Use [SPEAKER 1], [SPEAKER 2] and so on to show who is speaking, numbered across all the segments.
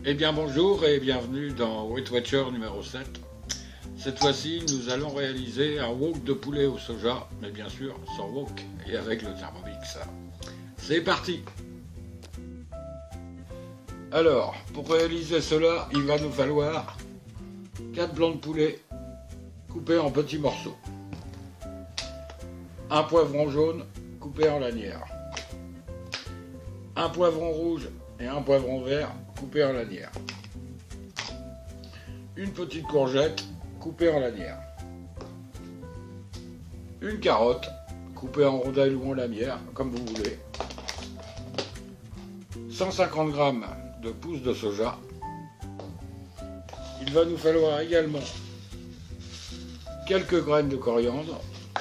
[SPEAKER 1] Eh bien bonjour et bienvenue dans Weight Watcher numéro 7. Cette fois-ci, nous allons réaliser un wok de poulet au soja, mais bien sûr sans wok et avec le Thermomix. C'est parti! Alors, pour réaliser cela, il va nous falloir 4 blancs de poulet coupés en petits morceaux, un poivron jaune coupé en lanières, un poivron rouge et un poivron vert coupés en lanières, une petite courgette coupée en lanières, une carotte coupée en rondelles ou en lanières, comme vous voulez, 150 g de pousses de soja. Il va nous falloir également quelques graines de coriandre,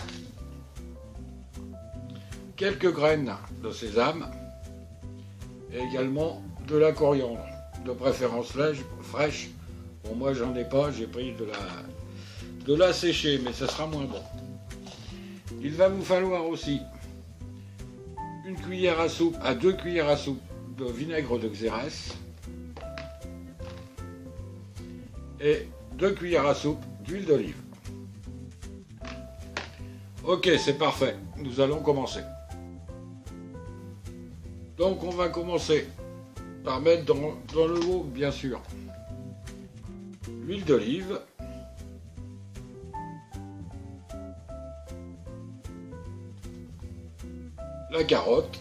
[SPEAKER 1] quelques graines de sésame et également de la coriandre, de préférence fraîche. Bon, moi j'en ai pas, j'ai pris de la séchée, mais ça sera moins bon. Il va vous falloir aussi une cuillère à soupe à 2 cuillères à soupe de vinaigre de xérès et 2 cuillères à soupe d'huile d'olive. Ok, c'est parfait, nous allons commencer. Donc on va commencer par mettre dans le wok, bien sûr, l'huile d'olive, la carotte,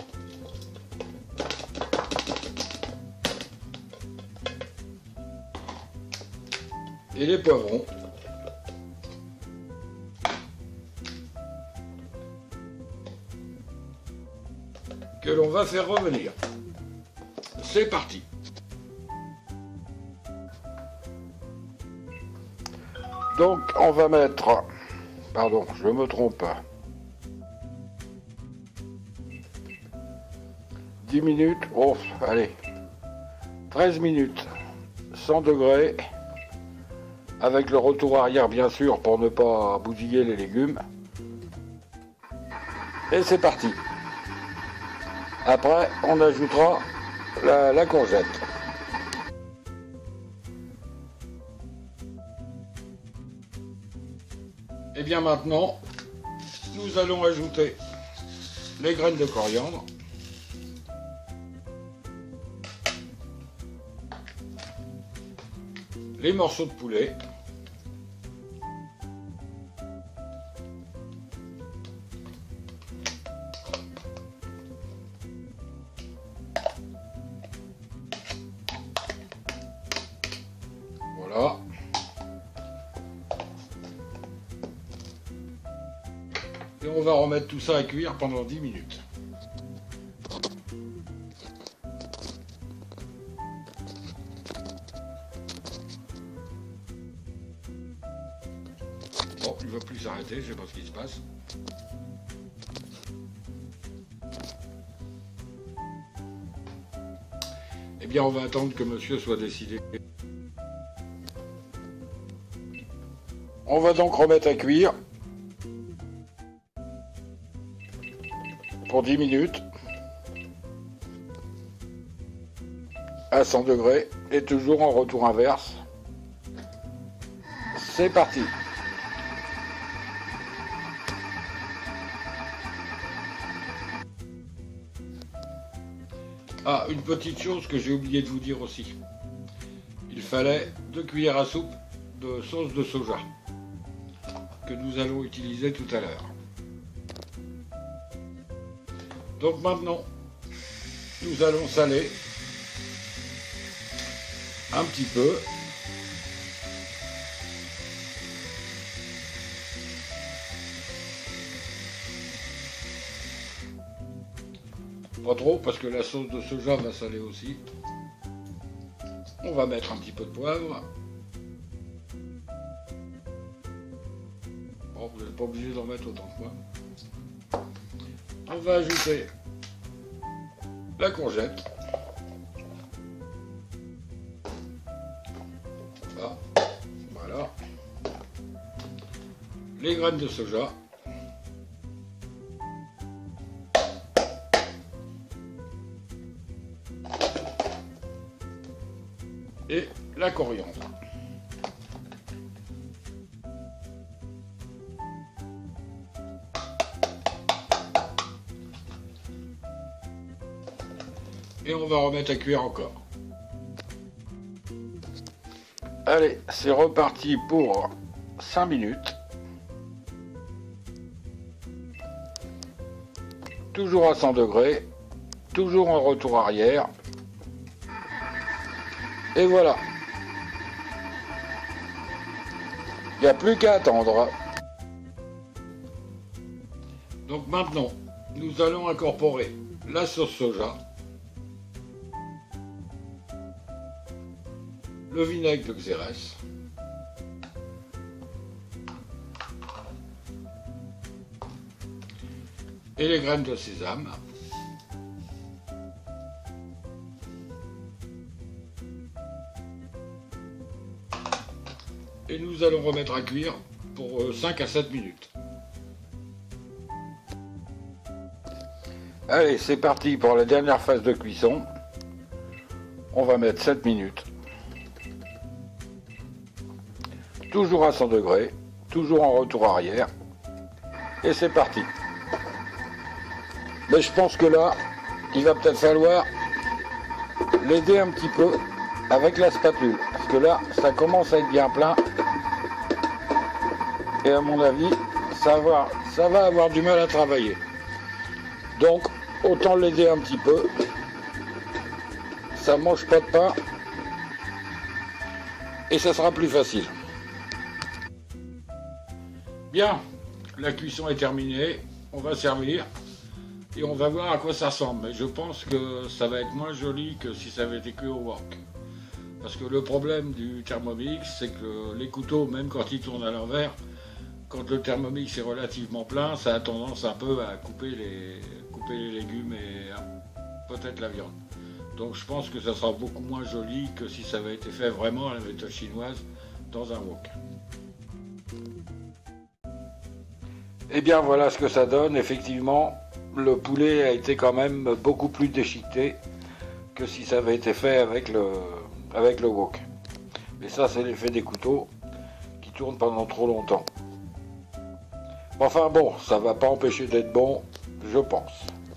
[SPEAKER 1] et les poivrons, que l'on va faire revenir. C'est parti. Donc on va mettre, pardon, je me trompe, 10 minutes, oh, allez, 13 minutes, 100 degrés, avec le retour arrière bien sûr pour ne pas bousiller les légumes. Et c'est parti. Après, on ajoutera la courgette. Et bien maintenant, nous allons ajouter les graines de coriandre, les morceaux de poulet, voilà, et on va remettre tout ça à cuire pendant 10 minutes. Bon, il ne veut plus s'arrêter, je sais pas ce qui se passe. Eh bien, on va attendre que monsieur soit décidé. On va donc remettre à cuire pour 10 minutes à 100 degrés et toujours en retour inverse. C'est parti. Ah, une petite chose que j'ai oublié de vous dire aussi. Il fallait 2 cuillères à soupe de sauce de soja que nous allons utiliser tout à l'heure. Donc maintenant, nous allons saler un petit peu. Pas trop parce que la sauce de soja va saler aussi. On va mettre un petit peu de poivre. Bon, vous n'êtes pas obligé d'en mettre autant que moi. On va ajouter la courgette. Ah, voilà. Les graines de soja. et la coriandre. Et on va remettre à cuire encore. Allez, c'est reparti pour 5 minutes. Toujours à 100 degrés, toujours en retour arrière. Et voilà. Il n'y a plus qu'à attendre. Donc maintenant, nous allons incorporer la sauce soja, le vinaigre de Xérès, et les graines de sésame. Et nous allons remettre à cuire pour 5 à 7 minutes. Allez, c'est parti pour la dernière phase de cuisson. On va mettre 7 minutes. Toujours à 100 degrés, toujours en retour arrière. Et c'est parti. Mais je pense que là, il va peut-être falloir l'aider un petit peu avec la spatule. Parce que là, ça commence à être bien plein. Et à mon avis, ça va avoir du mal à travailler. Donc, autant l'aider un petit peu. Ça mange pas de pain. Et ça sera plus facile. Bien, la cuisson est terminée. On va servir. Et on va voir à quoi ça ressemble. Mais je pense que ça va être moins joli que si ça avait été cuit au wok. Parce que le problème du Thermomix, c'est que les couteaux, même quand ils tournent à l'envers, quand le Thermomix est relativement plein, ça a tendance un peu à couper les légumes et peut-être la viande. Donc je pense que ça sera beaucoup moins joli que si ça avait été fait vraiment à la méthode chinoise dans un wok. Et bien voilà ce que ça donne. Effectivement, le poulet a été quand même beaucoup plus déchiqueté que si ça avait été fait avec le wok. Mais ça, c'est l'effet des couteaux qui tournent pendant trop longtemps. Enfin bon, ça va pas empêcher d'être bon, je pense.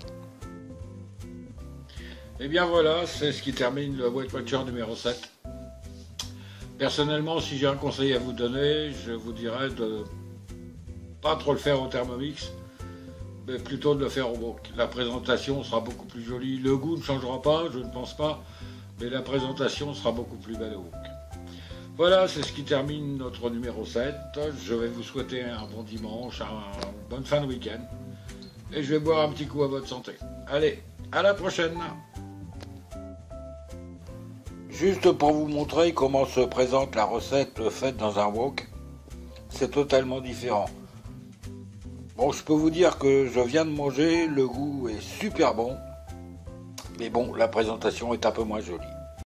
[SPEAKER 1] Et bien voilà, c'est ce qui termine le Weight Watcher numéro 7. Personnellement, si j'ai un conseil à vous donner, je vous dirais de pas trop le faire au Thermomix, mais plutôt de le faire au wok. La présentation sera beaucoup plus jolie. Le goût ne changera pas, je ne pense pas, mais la présentation sera beaucoup plus belle au wok. Voilà, c'est ce qui termine notre numéro 7. Je vais vous souhaiter un bon dimanche, une bonne fin de week-end. Et je vais boire un petit coup à votre santé. Allez, à la prochaine. Juste pour vous montrer comment se présente la recette faite dans un wok, c'est totalement différent. Bon, je peux vous dire que je viens de manger, le goût est super bon, mais bon, la présentation est un peu moins jolie.